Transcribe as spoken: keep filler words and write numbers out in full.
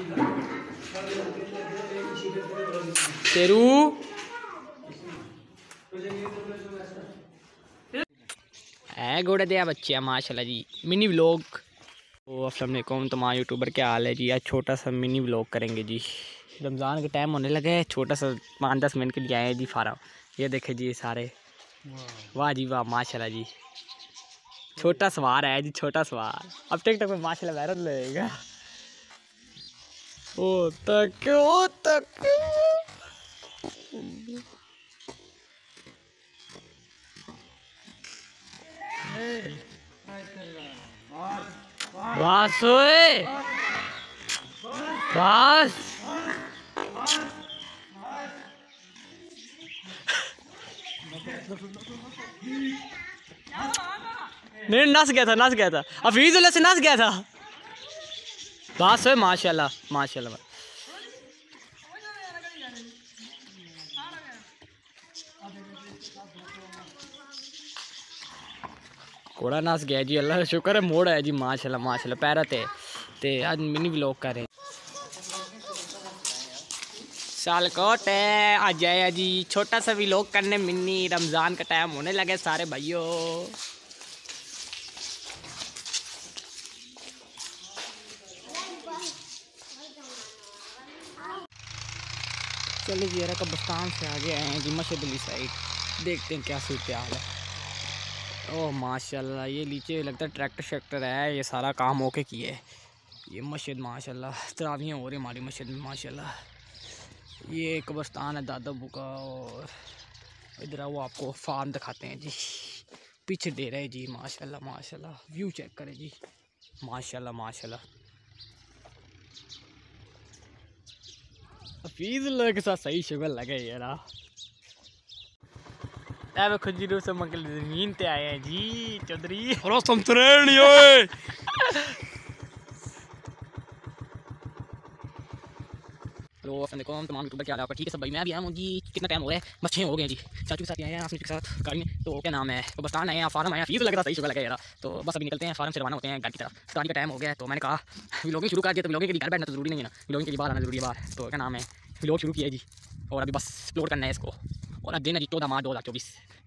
शेरू है घोड़े दिया बच्चे माशाल्लाह जी। Mini vlog. तो अस्सलाम वालेकुम तमाम यूट्यूबर, क्या हाल है जी। आज छोटा सा मिनी व्लॉग करेंगे जी। रमज़ान के टाइम होने लगे, छोटा सा पाँच दस मिनट के लिए आए जी फारा। ये देखे जी सारे, वाह जी वाह माशाल्लाह जी। छोटा सवार है जी, छोटा सवार। अब टिकटॉक में माशाल्लाह वायरल रहेगा। ओ तक ओ तक बस ओए बस। नहीं नस गया था, नस गया था, हफीज से नस गया था। बस ओए माशाल्लाह माशाल्लाह। घोड़ा नस गया जी, अल्लाह का शुक्र है मोड़ है जी माशाल्लाह माशाल्लाह। पैरा ते ते आज मिनी व्लॉग कर रहे हैं। सालकोट है आज आया जी, छोटा सा व्लॉग करने मिनी। रमज़ान का टाइम होने लगे सारे भाइयों। चलिए जी यार कब्रिस्तान से आगे आए हैं जी, मस्जिद अली साइड। देखते हैं क्या सूरत हाल है। ओह माशाल्लाह, ये नीचे लगता है ट्रैक्टर शैक्टर है, ये सारा काम होके किए। ये मस्जिद माशाल्लाह तरावियाँ हो रही हमारी मस्जिद में माशाल्लाह। ये कब्रिस्तान है दादा अबू का। और इधर वो आपको फार्म दिखाते हैं जी, पीछे दे रहे जी माशाल्लाह माशाल्लाह। व्यू चेक करें जी माशाल्लाह माशाल्लाह। हफीज के साथ सही शुगर लगे यार। खुद जी से मंगल जमीन ते आए हैं जी चौधरी। हेलो अस्सलाम तमाम यूट्यूबर, क्या हाल है आपका? ठीक है सब भाई, मैं भी आया हूँ जी। कितना टाइम हो रहा है? बस छः हो गए जी। चाचू के साथ आए हैं, आसमी के साथ गाड़ी में। तो क्या नाम है, तो बस्तान आए हैं, फार्म आए हैं। फीस लग रहा था, सही शुगर लगा यार। तो बस अभी निकलते हैं, फार्म से रवाना होते हैं घर की तरफ। स्टार्ट का टाइम हो गया, तो मैंने कहा व्लॉगिंग शुरू कर दिया। तो व्लॉगिंग के लिए घर बैठना तो जरूरी नहीं है ना, व्लॉगिंग के लिए बाहर आना जरूरी है बाहर। तो क्या नाम है, व्लॉग शुरू किया है जी। और अभी बस अपलोड करना है इसको। और अब दिन है जी चौदह मार्च दो हज़ार चौबीस।